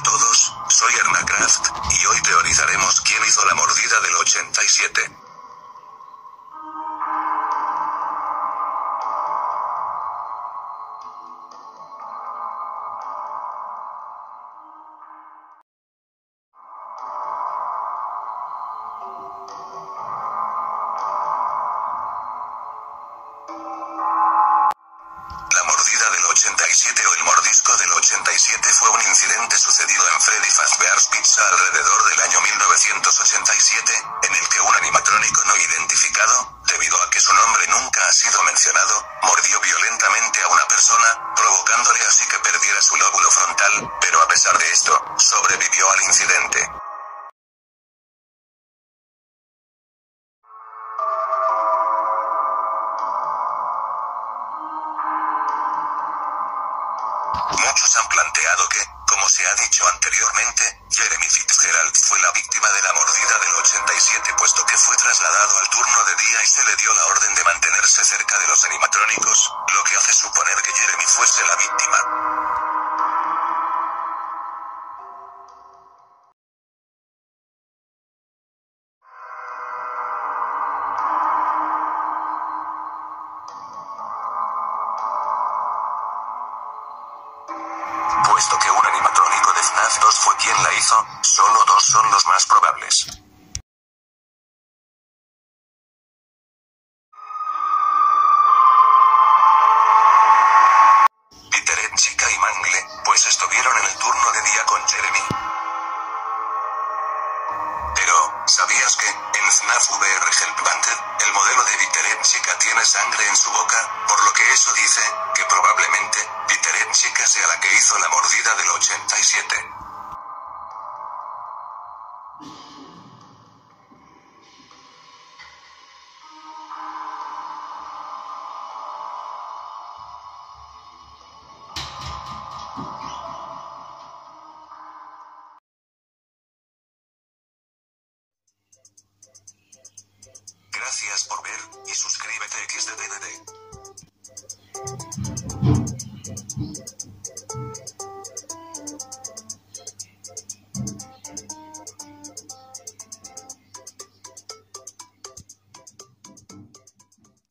a todos, soy Ernacraft, y hoy teorizaremos quién hizo la mordida del 87. La mordida del 87 o el mordisco del 87 fue un incidente sucedido en Freddy Fazbear's Pizza alrededor del año 1987, en el que un animatrónico no identificado, debido a que su nombre nunca ha sido mencionado, mordió violentamente a una persona, provocándole así que perdiera su lóbulo frontal, pero a pesar de esto, sobrevivió al incidente. Muchos han planteado que, como se ha dicho anteriormente, Jeremy Fitzgerald fue la víctima de la mordida del 87 puesto que fue trasladado al turno de día y se le dio la orden de mantenerse cerca de los animatrónicos, lo que hace suponer que Jeremy fuese la víctima. Puesto que un animatrónico de FNAF 2 fue quien la hizo, solo dos son los más probables. Peter, Chica y Mangle, pues estuvieron en el turno de día con Jeremy. Pero, ¿sabías que, en FNAF VR Helpwanted, el modelo de Peter Chica tiene sangre en su boca, por lo que eso dice, que probablemente, Peter Chica sea la que hizo la mordida del 87. Gracias por ver, y suscríbete XDDD.